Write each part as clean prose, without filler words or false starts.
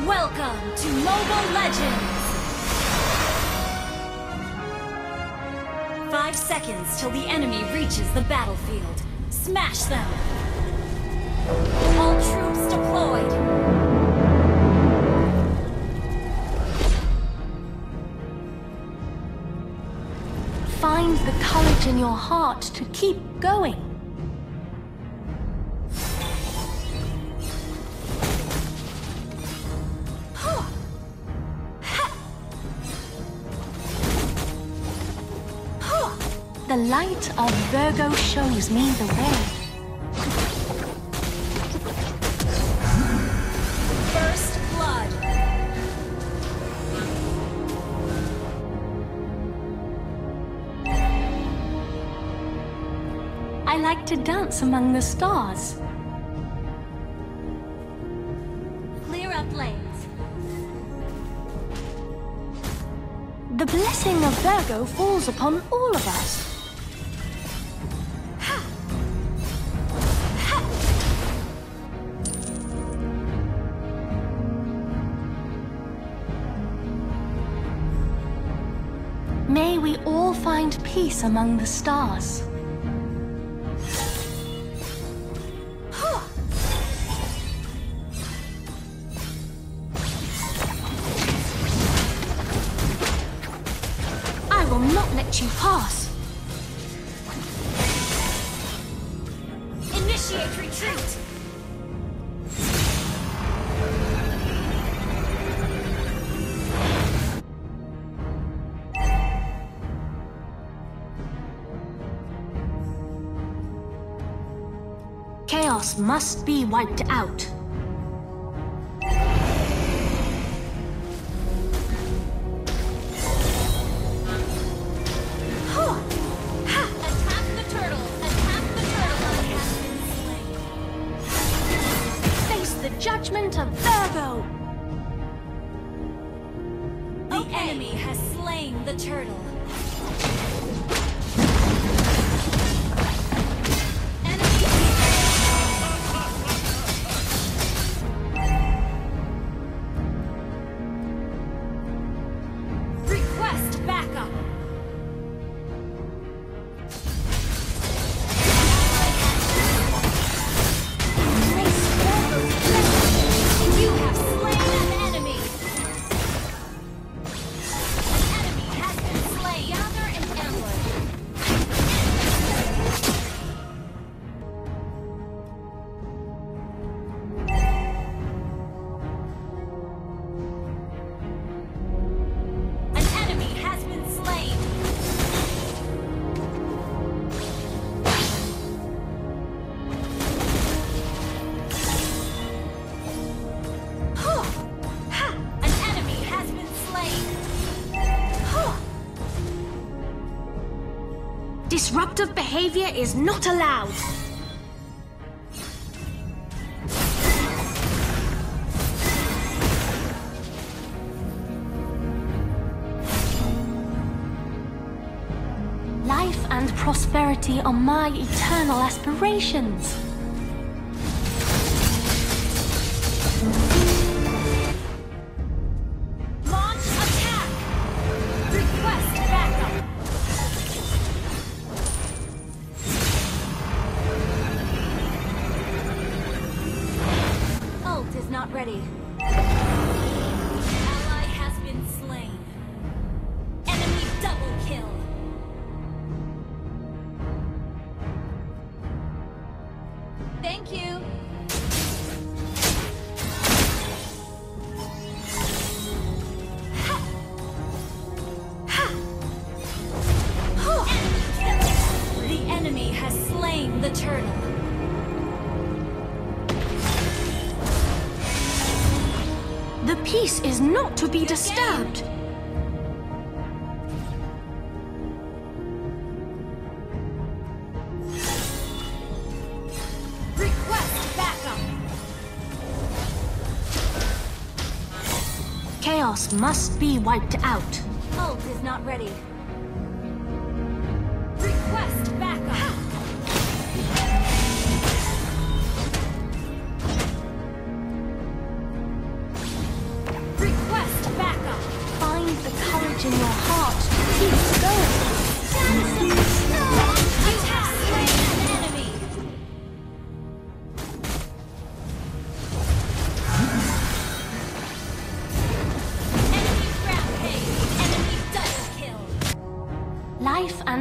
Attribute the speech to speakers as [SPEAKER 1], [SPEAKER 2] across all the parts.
[SPEAKER 1] Welcome to Mobile Legends! 5 seconds till the enemy reaches the battlefield. Smash them! All troops deployed!
[SPEAKER 2] Find the courage in your heart to keep going. The light of Virgo shows me the way.
[SPEAKER 1] First blood.
[SPEAKER 2] I like to dance among the stars.
[SPEAKER 1] Clear up lanes.
[SPEAKER 2] The blessing of Virgo falls upon all of us. May we all find peace among the stars. I will not let you pass.
[SPEAKER 1] Initiate retreat!
[SPEAKER 2] Chaos must be wiped out.
[SPEAKER 1] Attack the turtle! Attack the turtle! I have been slain.
[SPEAKER 2] Face the judgment of Virgo!
[SPEAKER 1] The enemy has slain the turtle. Request backup. You have slain an enemy. An enemy has been slain. Gather and ambush. An enemy has been slain. An enemy has been slain.
[SPEAKER 2] Disruptive behavior is not allowed. Life and prosperity are my eternal aspirations.
[SPEAKER 1] Launch attack. Request backup. Ult is not ready. Ally has been slain. Enemy double kill. Thank you. The enemy has slain the turtle.
[SPEAKER 2] The peace is not to be disturbed.
[SPEAKER 1] Request backup.
[SPEAKER 2] Chaos must be wiped out.
[SPEAKER 1] Ult is not ready. Request backup.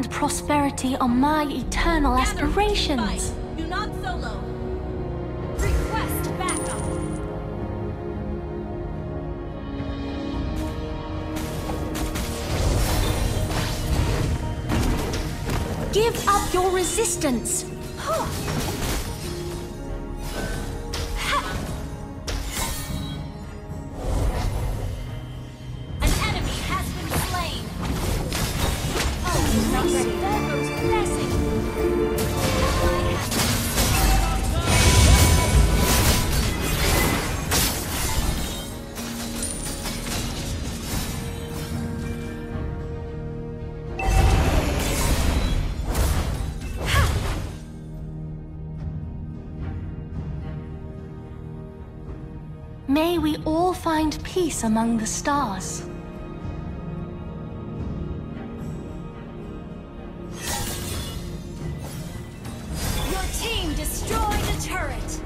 [SPEAKER 2] and prosperity are my eternal aspirations.
[SPEAKER 1] Fight. Do not solo. Request backup.
[SPEAKER 2] Give up your resistance.
[SPEAKER 1] An enemy has been slain. Oh, not ready. There goes blessing. Ally has
[SPEAKER 2] May we all find peace among the stars.
[SPEAKER 1] Your team destroyed a turret.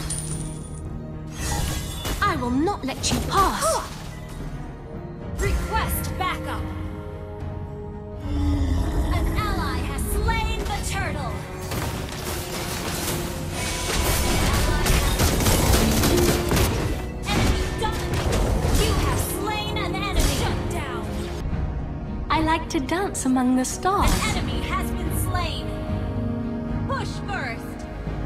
[SPEAKER 2] I will not let you pass.
[SPEAKER 1] Request backup. An ally has slain the turtle.
[SPEAKER 2] I like to dance among the stars.
[SPEAKER 1] An enemy has been slain. Push first.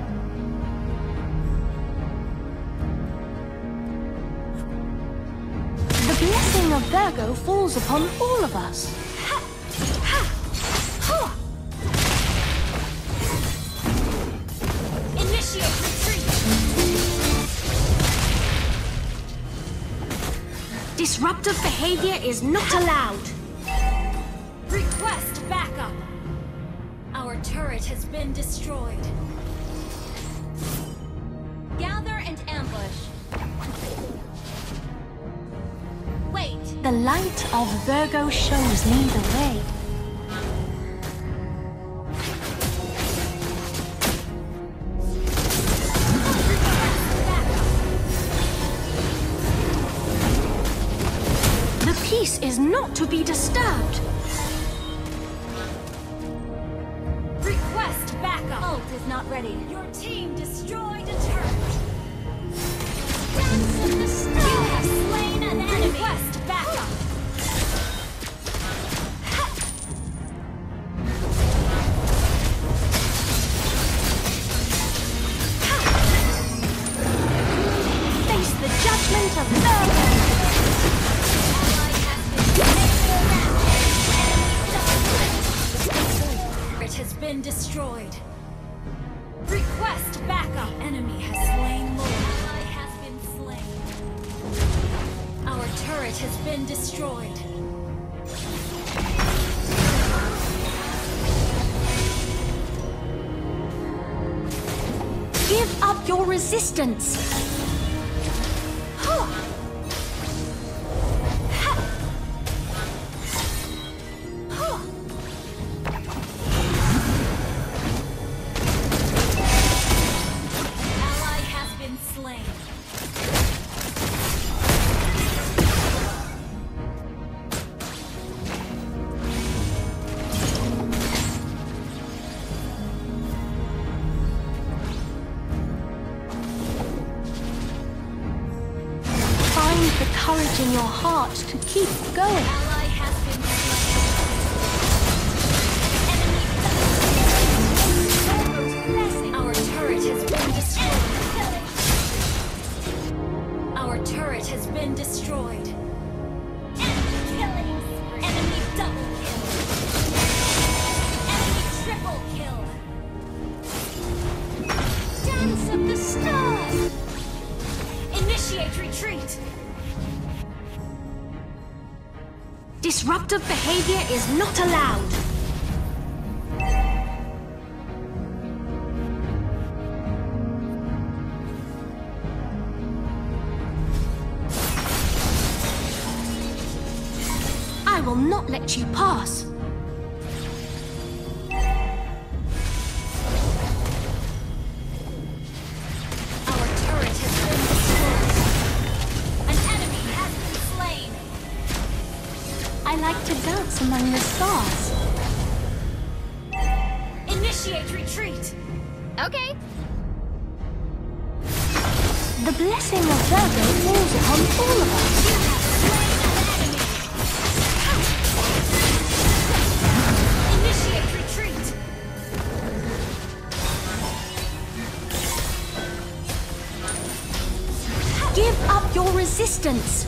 [SPEAKER 2] The blessing of Virgo falls upon all of us.
[SPEAKER 1] Initiate retreat.
[SPEAKER 2] Disruptive behavior is not allowed.
[SPEAKER 1] Request backup. Our turret has been destroyed. Gather and ambush. Wait.
[SPEAKER 2] The light of Virgo shows me the way. The peace is not to be disturbed.
[SPEAKER 1] Request backup. Ult is not ready. Your team destroyed a turret. Dance of the stars. You have slain an enemy. Request backup.
[SPEAKER 2] Face the judgment of Virgo.
[SPEAKER 1] Ally has been It has been destroyed. Request backup. Enemy has slain Lord. Ally has been slain. Our turret has been destroyed.
[SPEAKER 2] Give up your resistance.
[SPEAKER 1] Ally has been slain.
[SPEAKER 2] Find the courage in your heart to keep going.
[SPEAKER 1] Ally has been slain. Our turret has been destroyed. Our turret has been destroyed. Enemy double kill. Enemy triple kill. Dance of the stars. Initiate retreat.
[SPEAKER 2] Disruptive behavior is not allowed. I will not let you pass.
[SPEAKER 1] Our turret has been destroyed. An enemy has been slain.
[SPEAKER 2] I like to dance among the stars.
[SPEAKER 1] retreat!
[SPEAKER 3] Okay.
[SPEAKER 2] The blessing of Virgo falls upon all of us.
[SPEAKER 1] Initiate retreat!
[SPEAKER 2] Give up your resistance.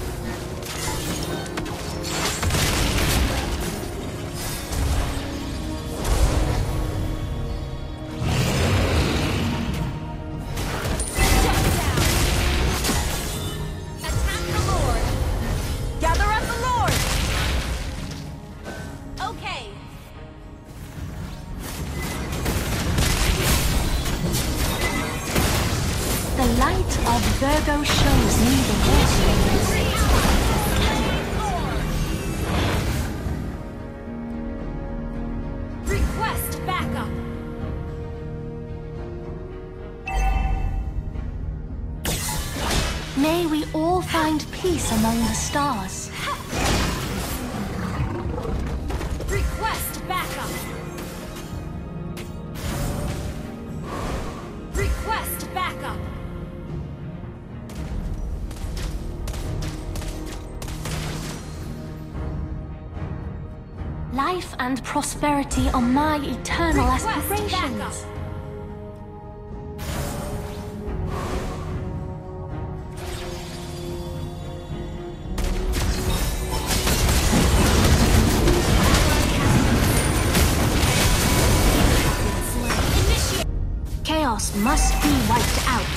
[SPEAKER 2] Virgo shows me the way.
[SPEAKER 1] Request backup.
[SPEAKER 2] May we all find peace among the stars.
[SPEAKER 1] Request backup. Request backup.
[SPEAKER 2] Life and prosperity are my eternal aspirations.
[SPEAKER 1] Backup.
[SPEAKER 2] Chaos must be wiped out.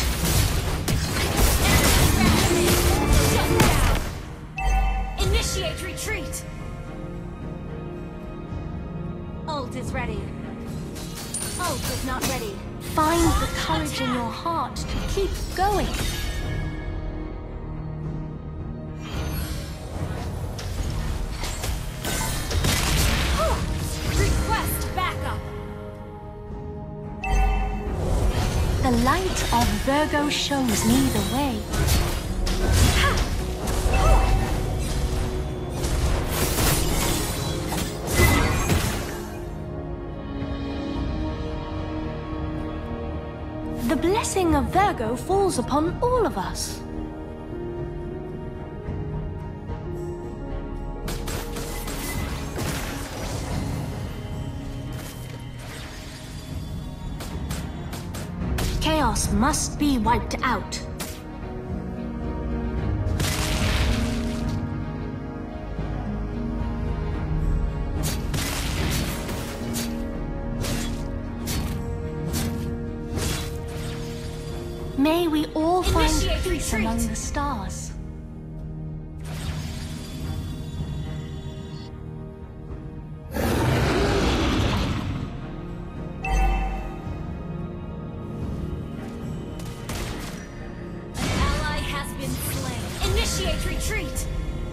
[SPEAKER 1] Initiate retreat. Ult is ready. Ult is not ready.
[SPEAKER 2] Find the courage in your heart to keep going.
[SPEAKER 1] Request backup.
[SPEAKER 2] The light of Virgo shows me the way. The blessing of Virgo falls upon all of us. Chaos must be wiped out. May we all find
[SPEAKER 1] Initiate
[SPEAKER 2] peace
[SPEAKER 1] retreat.
[SPEAKER 2] among the stars.
[SPEAKER 1] An ally has been slain. Initiate retreat.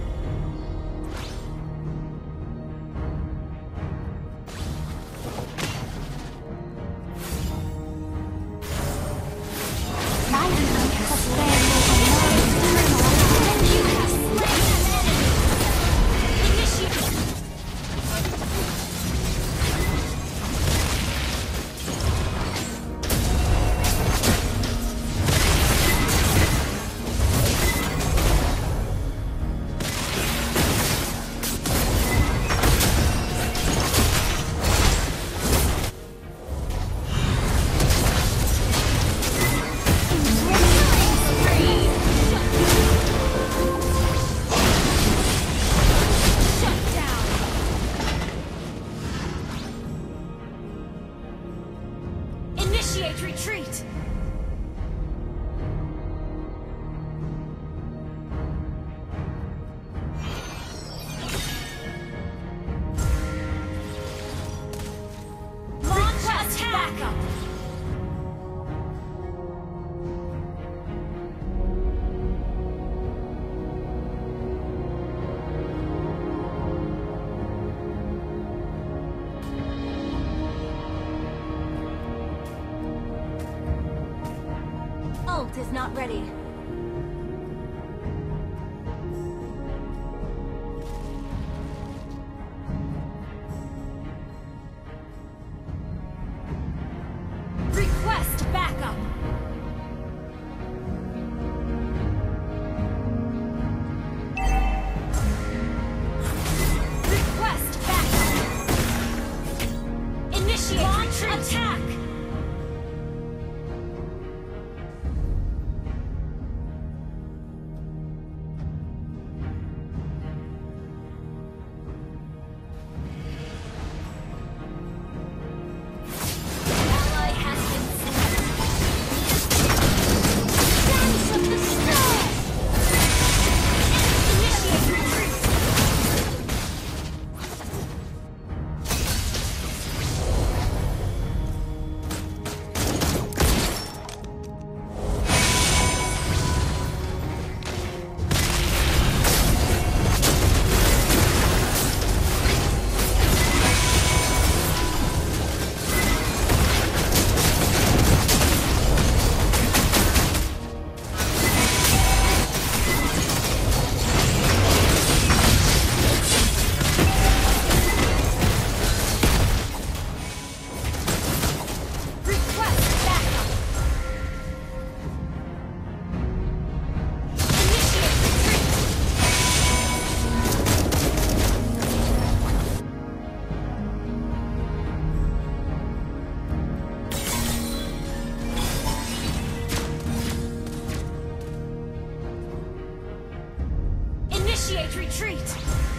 [SPEAKER 1] Initiate retreat! Launch backup! Ult is not ready. Initiate retreat!